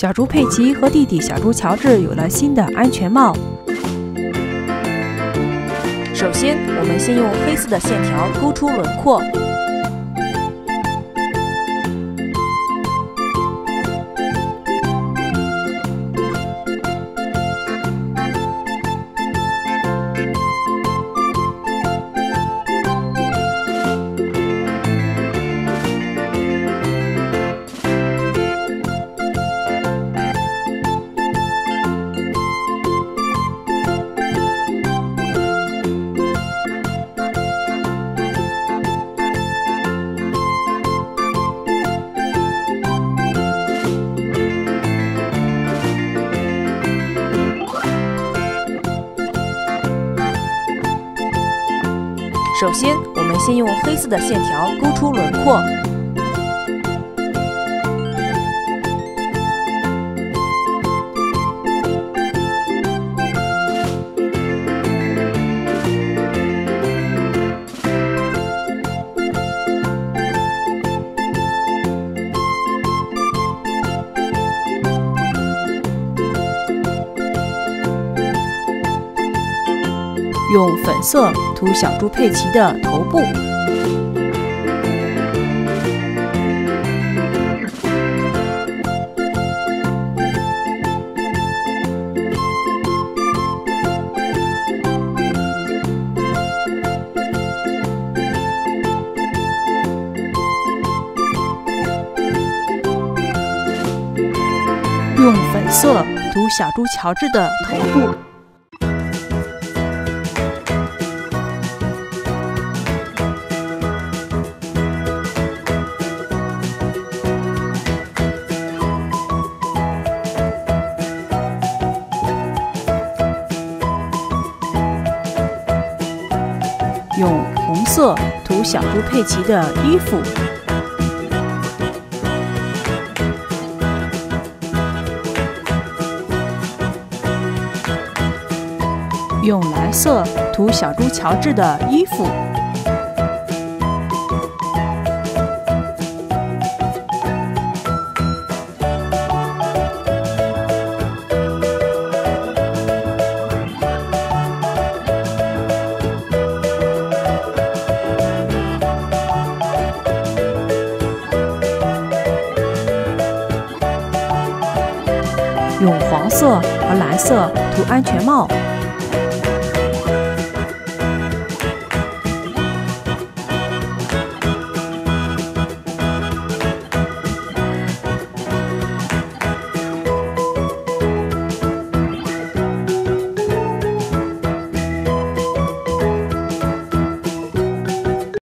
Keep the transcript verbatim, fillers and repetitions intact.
小猪佩奇和弟弟小猪乔治有了新的安全帽。首先，我们先用黑色的线条勾出轮廓。首先，我们先用黑色的线条勾出轮廓。用粉色涂小猪佩奇的头部，用粉色涂小猪乔治的头部。用红色涂小猪佩奇的衣服，用蓝色涂小猪乔治的衣服，用黄色和蓝色涂安全帽。